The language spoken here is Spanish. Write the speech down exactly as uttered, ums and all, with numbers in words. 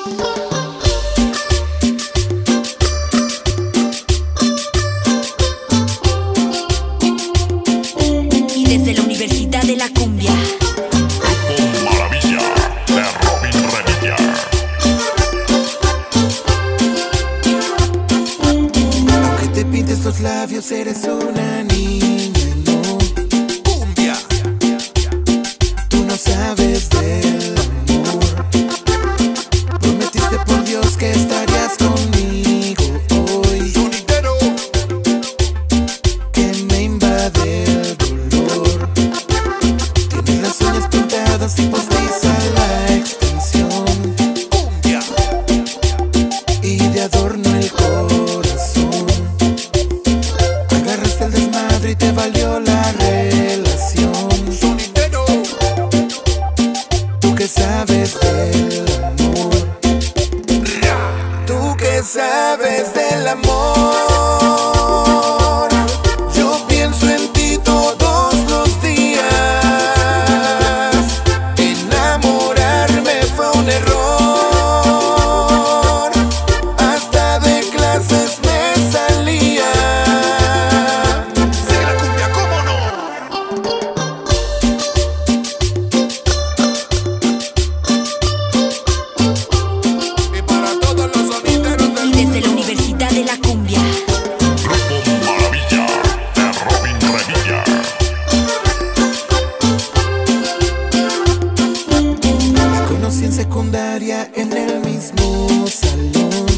Y desde la Universidad de la Cumbia, Grupo Maravilla de Robin Revilla. Aunque te pintes los labios, eres una niña, no. Cumbia. Tú no sabes del amor. Prometiste por Dios que estarías conmigo hoy. Sonidero. Que me invade el dolor. Tienes las uñas pintadas y postiza la extensión. Cumbia. Y de adorno el corazón. Agarraste el desmadre y te valió la relación. Sonidero. Tú que sabes del amor. Tú que sabes del amor. Yo pienso en ti todos los días. Enamorarme fue un error. Hasta de clases me salía. De la cumbia, ¿cómo no? Y para todos los sonideros del y desde la Universidad de la Cumbia, Grupo Maravilla de Robin Revilla. La conocí en secundaria en el mismo salón.